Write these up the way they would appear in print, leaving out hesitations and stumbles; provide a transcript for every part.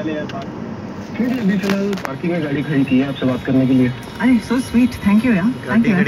अभी फिलहाल पार्किंग में गाड़ी खड़ी की है आपसे बात करने के लिए। अरे सो स्वीट, थैंक यू यार, थैंक यू।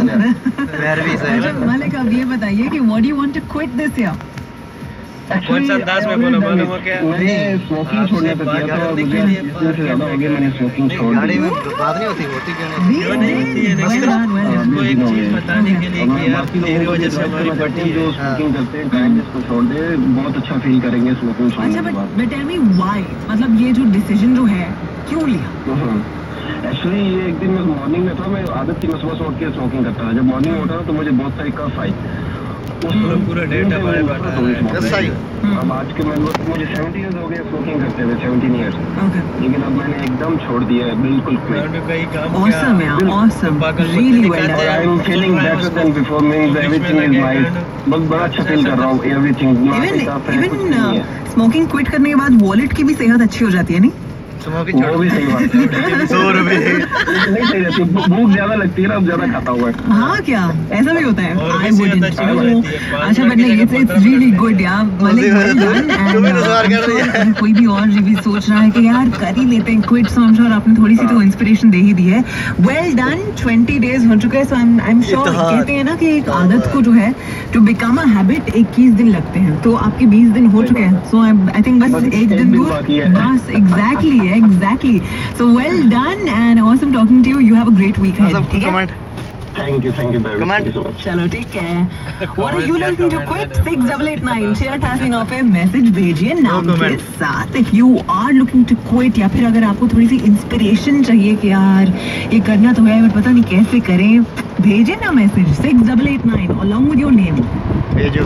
मालिक अब ये बताइए कि what do you want to quit this year? कौन सा अंदाज में बोलो, मालूम हो क्या? मैंने स्मोकिंग छोड़ने पे किया था और मुझे इतने से ज्यादा हो गया, मैंने स्मोकिंग छोड़ दी। गाड़ी में बात नहीं होती क्यों नहीं होती है? आपको एक चीज बताने के लिए कि यार तेरी वजह से हमारी पार्टी जो स्मोकिंग करते हैं टाइम इसको छोड़ दे, बहुत अच्छा फील करेंगे स्मोकिंग छोड़ने के बाद। बट टेल मी व्हाई, मतलब ये जो डिसीजन जो है क्यों लिया? एक्चुअली ये एक दिन मैं मॉर्निंग में था, मैं आदत थी मैं सुबह उठ के स्मोकिंग करता था। जब मॉर्निंग में उठा तो मुझे बहुत सारी कफ आई, पूरा डेटा हमारे पास है। अब आज के मुझे 70 इयर्स हो गए स्मोकिंग करते हुए, 17 इयर्स। लेकिन अब मैंने एकदम छोड़ दिया है, बिल्कुल awesome यार, awesome, really well done. I am feeling better than before, means everything is nice, बहुत बड़ा अच्छा फील कर रहा हूँ, everything। Even स्मोकिंग क्विट करने के बाद वॉलेट की भी सेहत अच्छी हो जाती है नहीं? स्मोकिंग छोड़ भी सही बात है। 100 रुपए नहीं सही रहती, भूख ज्यादा लगती है ना, अब ज्यादा खाता हुआ है। हाँ क्या ऐसा भी होता है? I wouldn't know। अच्छा बट नहीं, it's really good यार, मतलब well done। And कोई भी और भी सोच रहा है कि यार कर ही लेते हैं क्विट, सो I'm sure आपने थोड़ी सी तो इंस्पिरेशन दे ही दी है। Well done, 20 days हो चुके हैं, so I'm sure कहते हैं ना कि एक आदत को जो है to become a habit 21 दिन लगते हैं, तो आपके 20 दिन हो चुके हैं, so I think बस एक दिन दूर बस। Exactly. So well done and awesome talking to you. You have a great week ahead. Thank you very much. Thank you so much. चलो ठीक है। What are you looking to quit? 6889 शेयर पे मैसेज भेजिए नाम के साथ। If you are looking to quit या फिर अगर आपको थोड़ी सी इंस्पिरेशन चाहिए कि यार ये करना तो है बट पता नहीं कैसे करें, भेजिए ना message 6889 along with your name। भेजो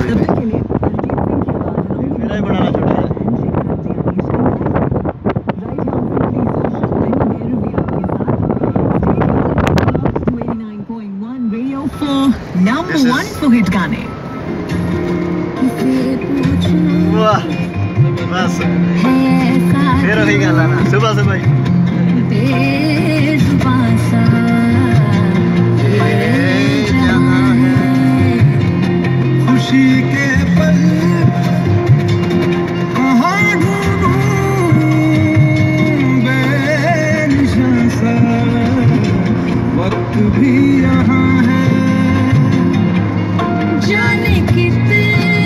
मेरा ही बनाना छोटा है। Number 1 for hit गाने। वाह बस फिर वही गाना ना सुबह से भाई। खुशी के पल कहाँ ढूंढूं बेनिशान सा, वक्त भी यहाँ है। जाने कितने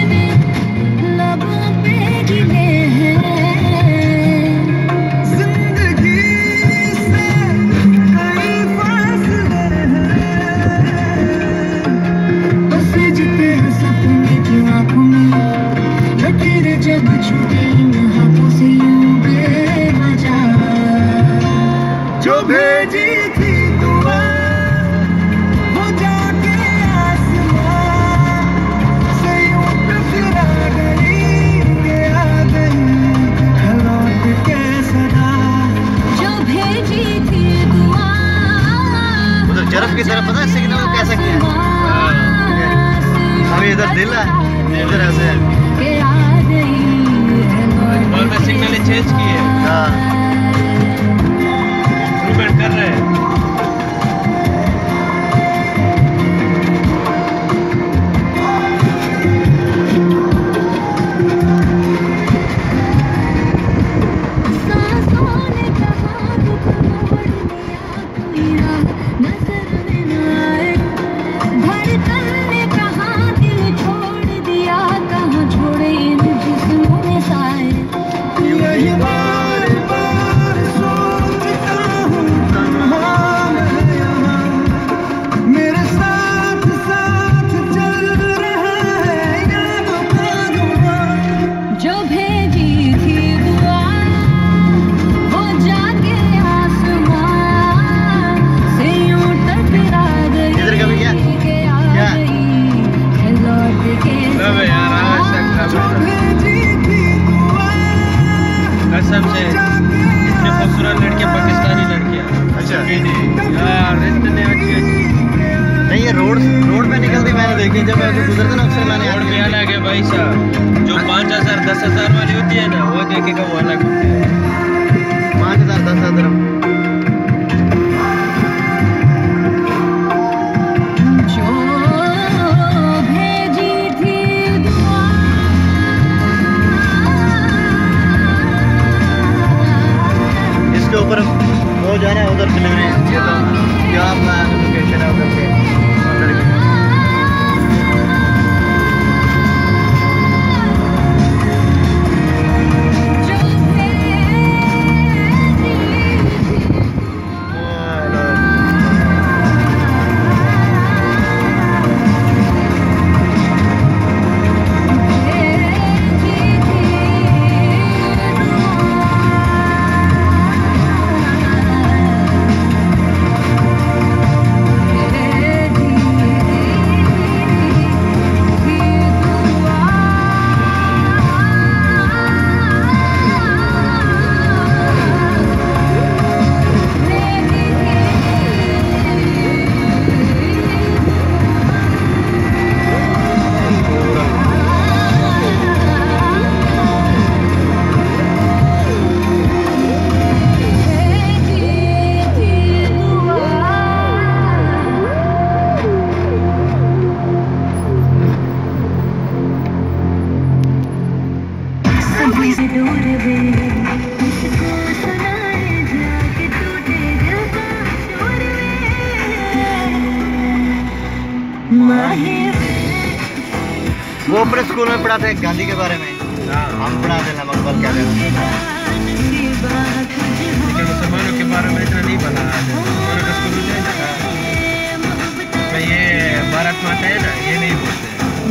लबों पे गिले हैं, जिंदगी से कई फासले हैं, बस जितने सपने की आँखों में लकीर जब छूटी इन हाथों से यूं बेवजह, जो भेजी थी दुआ वो जाके आसमां से यूं टकरा गई के आ गई लौट के सदा। जो भेजी थी दुआ उधर जरफ की तरफ पता है सिग्नल कैसा किया है? अभी इधर दिल है, इधर ऐसे है। और मैं सिग्नल चेंज किए, इम्प्रूवमेंट कर रहे हैं। यही बार बार सोचता हूँ तन्हा मैं यहाँ, मेरे साथ साथ चल रहा है यादों का धुआं। जो भेजी थी दुआ वो जाके आसमां से यूं टकरा गई इधर कभी क्या के आ गई लौट के अबे यार जो भेजी थी दुआ कसम से इतनी खूबसूरत लड़कियां पाकिस्तानी लड़कियां। अच्छा यार इतने अच्छे नहीं, ये रोड पे निकलती मैंने देखी, जब मैं गुजरता ना अक्सर मैंने और भी अलग है भाई साहब। जो 5000 10,000 वाली होती है ना, वो देखेगा वो अलग होती है। 5,000 10,000 जो भेजी थी दुआ जो है ना उधर डिलीवरी ये तो क्या अपना लोकेशन है उधर के अंदर की। वो अपने स्कूल में पढ़ाते हैं गांधी के बारे में। हम पढ़ाते हैं मकबल क्या लेकिन मुसलमानों के बारे में इतना नहीं पता। मुसलमानों का स्कूल में तो ये भारत माता है ना, ये नहीं बोलते,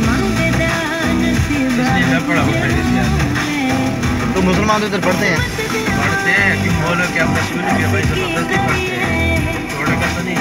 इसलिए मैं पढ़ा हूँ पहले से। तो मुसलमान तो इधर पढ़ते हैं क्यों बोलो कि अपना स्कूल के भाई जबरदस्ती पढ़ते हैं, थोड़ा का तो नहीं।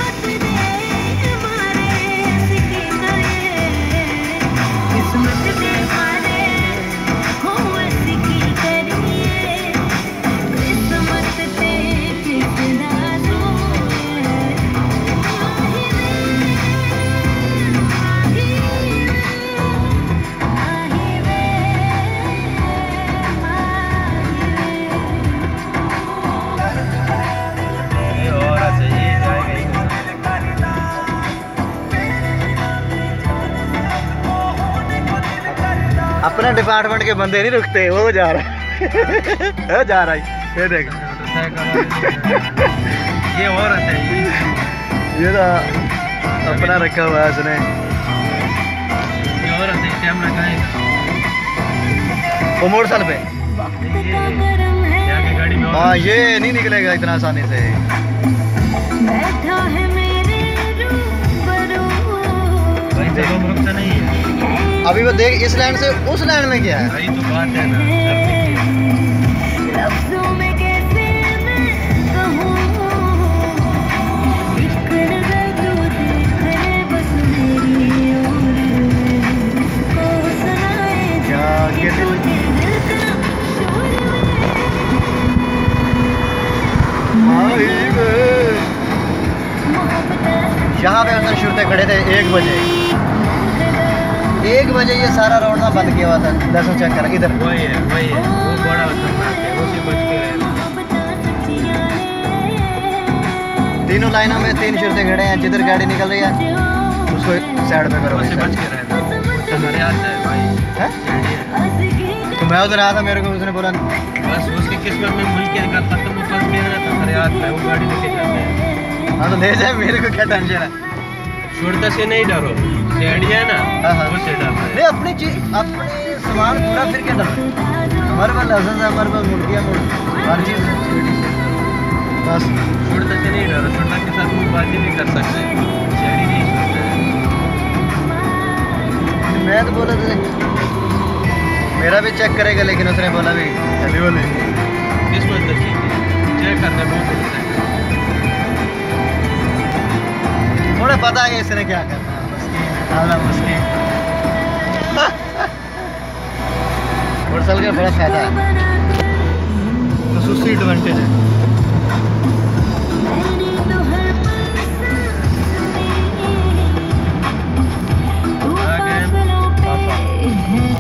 अपने डिपार्टमेंट के बंदे नहीं रुकते, वो जा रहा है जा रहा है, ये देख ये औरत है, ये तो अपना रखा हुआ है उसने। ये औरत है, कैमरा कहाँ है? वो मोटरसाइकिल पे यहाँ की गाड़ी में। हाँ ये नहीं निकलेगा इतना आसानी से। भाई जगह में रुकता नहीं है। अभी वो देख इस लाइन से उस लाइन में क्या है। भाई तो बात है ना, यहाँ पे उधर शुरू खड़े थे 1 बजे। 1 बजे ये सारा रोड ना बंद किया हुआ था। दर्शन चेक कर इधर। वही है वो बड़ा खतरनाक है, उसी बच के रहना। तीनों लाइनों में 3 शुरू खड़े हैं, जिधर गाड़ी निकल रही है उसको साइड पे करो। उसी बच के रहना, तुम्हारे हाथ है भाई। है? तो मैं उधर आया था, मेरे को उसने बोला बस उसकी किस्मत में मुल्क का खत्म फंस गया ना, तुम्हारे हाथ में वो गाड़ी लेके जाते हैं। हाँ तो ले जाए, मेरे को क्या टेंशन है। छोड़ता से नहीं डरो, सीढ़ियाँ है ना उससे डरना है। नहीं अपनी चीज अपने सामान पूरा फिर क्या डरना। हमारे पास लाइसेंस है, हमारे पास मुर्गियाँ हर चीज़ है बस। छोड़ता से नहीं डरो, छोटा के साथ वो बात ही नहीं कर सकते, सीढ़ी नहीं छोड़ता है। मैं तो बोला था मेरा भी चेक करेगा, लेकिन उसने बोला भी अभी बोले किस्मत अच्छी चेक करते बहुत थोड़ा पता है इसने क्या करना है। मोटरसाइकिल का बड़ा फायदा है, खसूसी एडवांटेज है। आगे पापा